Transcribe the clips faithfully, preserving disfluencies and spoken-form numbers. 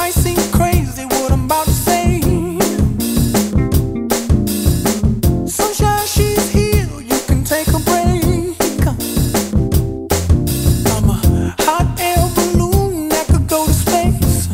might seem crazy what I'm about to say. Sunshine, she's here, you can take a break. I'm a hot air balloon that could go to space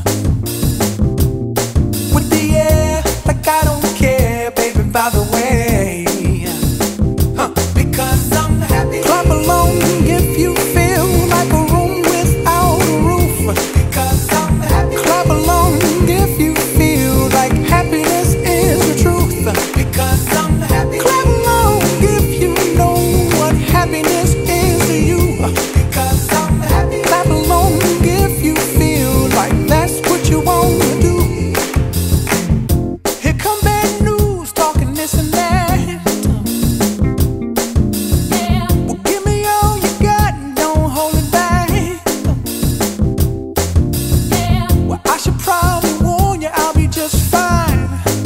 with the air, like I don't care, baby, by the way. Huh. Because I'm happy. Clap along if you feel like a room without a roof. Because I'm happy. Clap along if you feel like happiness is the truth. Because I'm happy. Clap along if you know what happiness is to you. Because I'm happy. Clap along if you feel like that's what you want to do. Here come bad news, talking this and that. Well, give me all you got and don't hold it back. Well, I should probably warn you, I'll be just fine.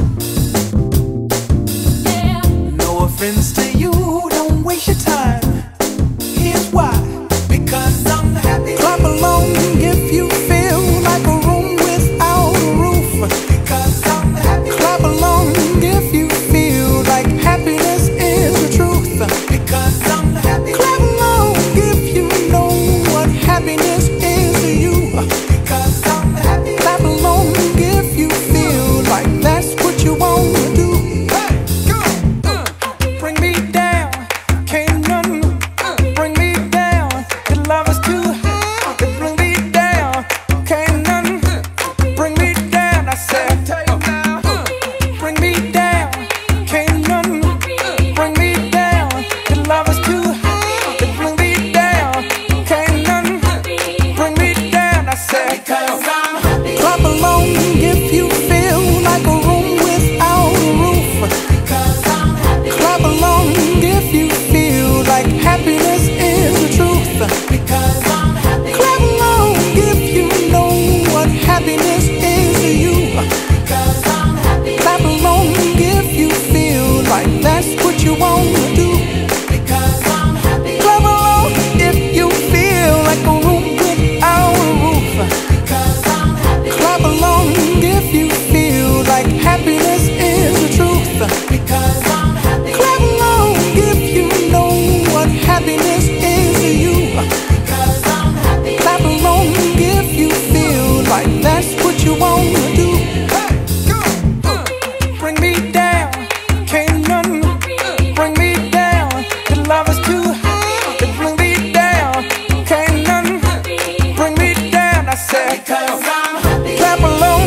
No offense to you, don't waste your time. Here's why. Because I'm happy. Clap along if you feel like a room without a roof. Because I'm happy. Clap along if you feel like happiness is the truth. Because I'm happy. Clap along if you know what happiness is to you. Because I'm happy. Clap along if you feel like that's what you want to do. Hey, go. Uh, bring me down, can't none bring me down. Your love is too high, to bring me down. Can't none bring me down. I said, uh, bring me down, can't none bring me down. Your love is too high, to bring me down. Can't none bring me down. I said, because I'm happy. Clap along if you feel like a room without a roof. Because I'm happy. Clap along if you feel like happiness is the truth. Because I'm happy. Clap along if you know what happiness is to you. Because I'm happy. Clap along if you feel like that's what you want to do. Because I'm happy. Clap along if you feel like a room without a roof. Because I'm happy. Clap along if you feel like happiness is the truth. Because I'm happy. Clap along if you know what happiness is to you. Because I'm happy. Clap along if you feel like that's what you want to do. Hey, go. Uh, bring me down, can't none bring me down. Your love is too high, to bring me down. Can't none bring me down. I said, because I'm happy. Clap along